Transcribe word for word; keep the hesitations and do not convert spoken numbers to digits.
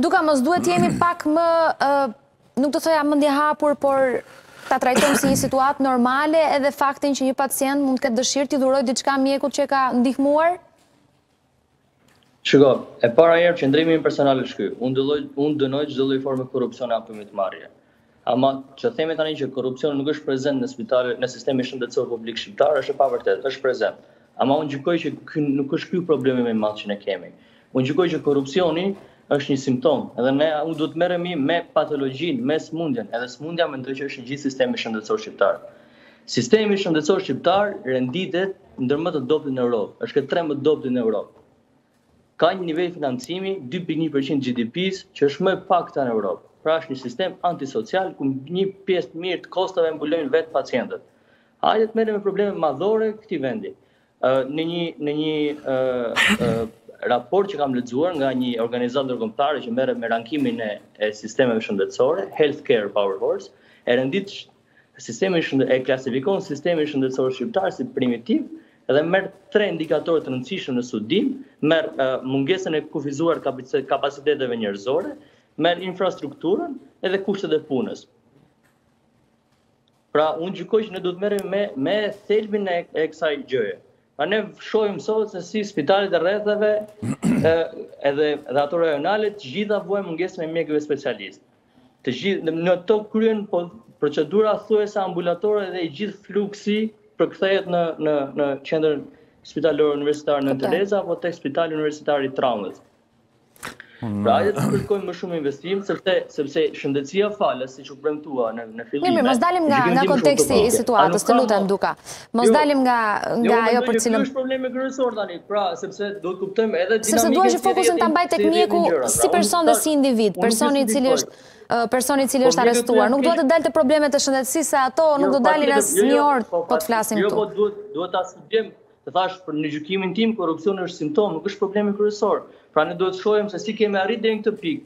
Duka, mos duhet jemi pak më, nuk do thoja mendje hapur, por ta trajtojmë si një situatë normale edhe faktin që një pacient mund të ketë dëshirë t'i dhurojë diçka mjekut që ka ndihmuar? Shiko, e para herë qëndrimi personal është ky. Unë dënoj çdo lloj forme korrupsioni apo mytmarrje. Ama që themi tani që korrupsioni nuk është prezent në spitale, në sistemin shëndetësor publik shqiptar, është e pavërtetë, është prezent. Ama unë gjykoj që ky nuk është ky problemi më i madh që ne kemi. Unë gjykoj që korrupsioni është një simptom, edhe ne unë duhet merremi me patologjinë, me smundjen, edhe smundja mendoj që është në gjithë sistemi shëndetësor shqiptar. Sistemi shëndetësor shqiptar renditet ndër më të dobët në Europë, është këtë tre më të dobët në Europë. Ka një nivel financimi dy pikë një përqind G D P-s që është më i pakta në Europë. Pra është një sistem antisocial ku një pjesë të mirë të kostave mbulojnë vetë pacientët. Hajde të merrem me probleme madhore këtij vendi. Në një në një raport që kam lexuar nga një organizatë ndërkombëtare që merret me rankimin e, e sistemeve shëndetësore, Healthcare Power Horse, e rendit sistemin shëndet, e klasifikon sistemin shëndetësor shqiptar si primitiv edhe merr tre indikatorë të rëndësishëm në studim, merr uh, mungesën e kufizuar kapaciteteve njerëzore, merr infrastrukturën edhe kushtet e punës. Pra, unë gjykoj që ne duhet merremi me, me thelbin e, e kësaj gjëje. Pa ne shohim sot se si spitalet e rrethave edhe dhe ato rajonale të gjitha vuajnë mungesën e mjekëve specialistë. Të gjithë në to kryen po procedura thuajse ambulatore dhe i gjithë fluksi përkthehet në në në qendrën spitalore universitare në Tereza apo tek Spitali Universitar i Traumës. Pra, hajde të kërkojmë më shumë investim, sepse sepse shëndetësia falas, siç u premtua në në fillim. Mirë, mos dalim nga nga konteksti i situatës, të lutem Duka. Mos dalim nga nga ajo për cilën. Kjo është problemi kryesor tani, pra, sepse do të kuptojmë edhe dinamikën. Sepse dua që fokusin ta mbaj tek mjeku si person dhe si individ, personi i cili është personi i cili është arrestuar. Nuk duhet të dalë te problemet e shëndetësisë, se ato nuk do dalin as një orë po të flasim këtu. Jo, po duhet duhet ta studojmë. Të thash, për në gjykimin tim, korrupsioni është simptom, nuk është problemi kryesor. Pra ne duhet të shohim se si kemi arrit deri në këtë pikë.